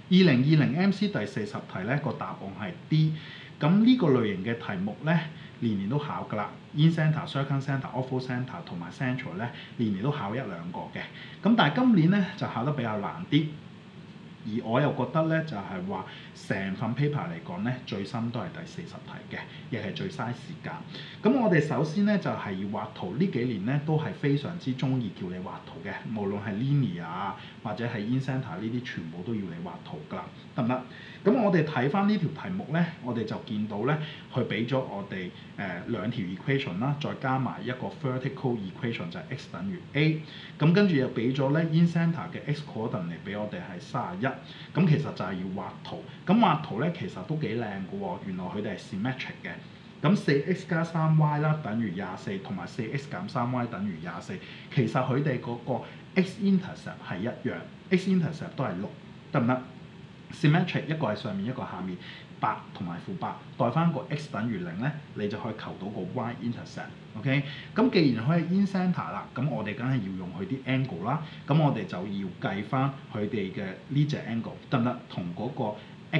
2020 MC 第40題咧個答案係 D。咁呢個類型嘅題目咧，年年都考㗎啦。In Centre、Circum Centre、Outflow Centre 同埋 Central 咧，年年都考一兩個嘅。咁但係今年咧就考得比較難啲。而我又覺得咧，就係話成份 paper 嚟講咧，最深都係第40題嘅，亦係最嘥時間。咁我哋首先咧就係要畫圖，呢幾年咧都係非常之中意叫你畫圖嘅，無論係 Linear 啊或者係 In Centre 呢啲，全部都要你畫圖㗎啦，得唔得？咁我哋睇翻呢條題目咧，我哋就見到咧，佢俾咗我哋兩條 equation 啦，再加埋一個 vertical equation 就係 x 等於 a。咁跟住又俾咗咧 In Centre 嘅 x coordinate 俾我哋係31。咁其實就係要畫圖。咁畫圖咧其實都幾靚嘅喎，原來佢哋係 symmetric 嘅。咁 4x 加 3y 啦等於24，同埋 4x 減 3y 等於24。其實佢哋嗰個 x-intercept 係一樣 ，x-intercept 都係6，得唔得？Symmetric 一個係上面一個下面，8同埋-8，代翻個 x 等於0咧，你就可以求到個 y-intercept。OK， 咁既然佢係 in centre 啦，咁我哋梗係要用佢啲 angle 啦，咁我哋就要計翻佢哋嘅呢隻 angle 得唔得？同嗰個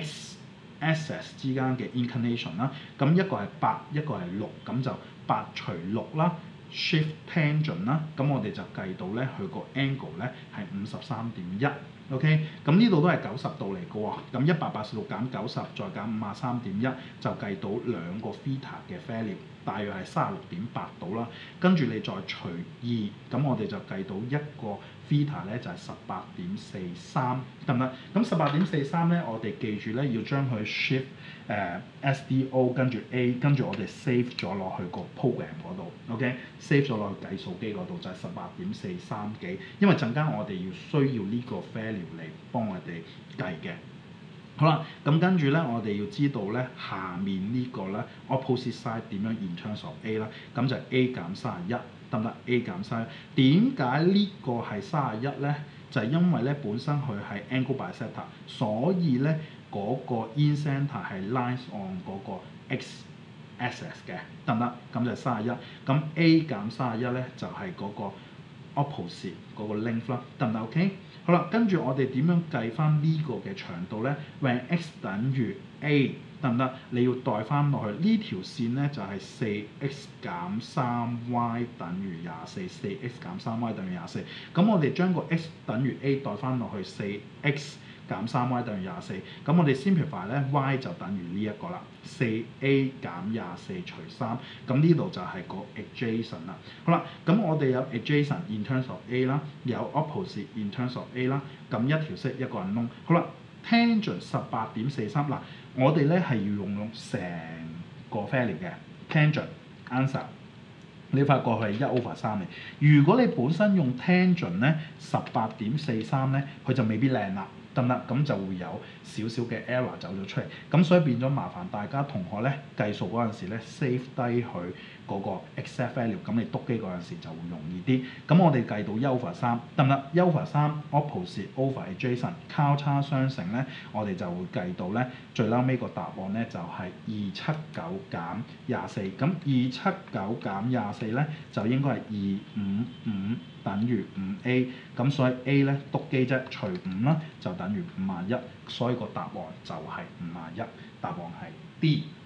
x-axis 之間嘅 inclination 啦，咁一個係8，一個係6，咁就8除6啦。Shift tangent 啦，咁我哋就計到咧，佢個 angle 咧係53.1。OK， 咁呢度都係90度嚟嘅喎，咁186減90再減53.1就計到兩個 theta 嘅 value， 大約係36.8度啦。跟住你再除2，咁我哋就計到一個 theta 咧就係18.43，得唔得？咁18.43咧，我哋記住咧要將佢 shift SDO 跟住 A， 跟住我哋 save 咗落去個 program 嗰度 ，OK，save 咗落去計數機嗰度就係18.43幾，因為陣間我哋要需要呢個 value 嚟幫我哋計嘅。好啦，咁跟住咧，我哋要知道咧下面呢個咧 opposite side 點樣 in terms of A 啦，咁就係 A 減31，得唔得 ？A 減31，點解呢個係31咧？就係因為咧本身佢係 angle bisector， 所以咧嗰個 in centre 係 lies on 嗰個 x axis 嘅，得唔得？咁就係31，咁 A 減31咧就係嗰個 opposite 嗰個 length 啦，得唔得 ？OK， 好啦，跟住我哋點樣計翻呢個嘅長度咧 ？When x 等於 A， 得唔得？你要代翻落去呢條線咧就係 4x 減 3y 等於24，4x 減 3y 等於24。咁我哋將個 x 等於 A 代翻落去 4x 減 3y 等於24，咁我哋 simplify 咧 y 就等於呢一個啦，4a 減24除3，咁呢度就係個 adjacent 啦。好啦，咁我哋有 adjacent in terms of A 啦，有 opposite in terms of A 啦，咁一條式一個人窿。好啦 ，tangent 18.43嗱，我哋咧係要用成個 value 嘅 tangent answer。你發覺係1/3嚟。如果你本身用 tangent 咧18.43咧，佢就未必靚啦。得唔得？咁就會有少少嘅 error 走咗出嚟，咁所以變咗麻煩大家同學咧計數嗰陣時咧 save 低佢嗰個 exact value， 咁你篤機嗰陣時就會容易啲。咁我哋計到1/3，得唔得？1/3 opposite over adjacent 交叉相乘咧，我哋就會計到咧最嬲尾個答案咧就係279減24，咁279減24咧就應該係255等於5a， 咁所以 A 咧篤機啫，除5啦就等於51，所以個答案就係51，答案係 D。